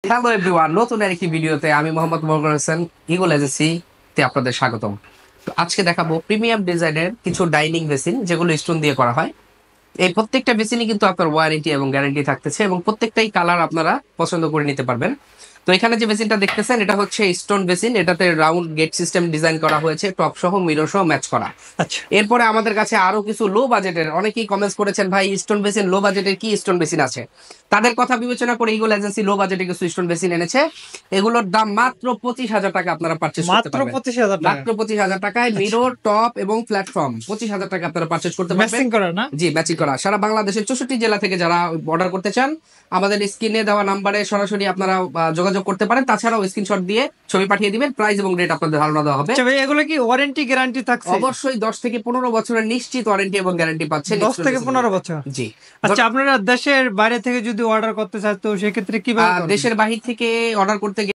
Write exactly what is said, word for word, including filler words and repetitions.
Hello everyone, নতুন আরেকটি ভিডিওতে আমি Mohammad Morgan Hossain Eagle agency তে আপনাদের স্বাগতম। তো আজকে দেখাবো প্রিমিয়াম ডিজাইনের কিছু ডাইনিং বেসিন যেগুলো স্টোন দিয়ে করা হয়। এই প্রত্যেকটা বেসিনই কিন্তু আপনার ওয়ারেন্টি এবং গ্যারান্টি থাকতেছে এবং প্রত্যেকটাই কালার আপনারা পছন্দ করে নিতে পারবেন। তো এখানে যে বেসিনটা দেখতেছেন এটা হচ্ছে স্টোন বেসিন, এটাতে রাউন্ড গেট সিস্টেম ডিজাইন করা হয়েছে, টপ সহ মিরর সহ ম্যাচ করা। আচ্ছা, এরপরে আমাদের কাছে আরো কিছু লো বাজেটের, অনেকেই কমেন্টস করেছেন ভাই স্টোন বেসিন লো বাজেটের কি স্টোন বেসিন আছে। তাদের কথা বিবেচনা করে ইগল এজেন্সি লো বাজেটে কিছু স্টোন বেসিন এনেছে। এগুলোর দাম মাত্র পঁচিশ হাজার টাকা আপনারা পারচেস করতে মাত্র পারবেন। পঁচিশ হাজার টাকা। মাত্র পঁচিশ হাজার টাকায় আচ্ছা, মিরর, টপ এবং প্ল্যাটফর্ম পঁচিশ হাজার টাকা আপনারা পারচেস করতে পারবেন। ম্যাচিং করা না? জি, ম্যাচিং করা। সারা বাংলাদেশের চৌষট্টি জেলা থেকে যারা অর্ডার করতে চান আমাদের স্ক্রিনে দেওয়া নাম্বারে সরাসরি আপনারা আহ, যোগাযোগ করতে পারেন। তাছাড়াও স্ক্রিনশট দিয়ে ছবি পাঠিয়ে দিবেন, প্রাইস এবং রেট আপনাদের ধারণা দেওয়া হবে। আচ্ছা ভাই, এগুলো কি ওয়ারেন্টি গ্যারান্টি থাকছে? অবশ্যই দশ থেকে পনেরো বছরের নিশ্চিত ওয়ারেন্টি এবং গ্যারান্টি পাচ্ছেন দশ স্টোন থেকে বেসিন। পনেরো বছর। জি। আচ্ছা, আপনারা দেশের বাইরে থেকে যদি অর্ডার করতে চান তো সেক্ষেত্রে কিভাবে আহ, করবেন? দেশের বাহির থেকে অর্ডার করতে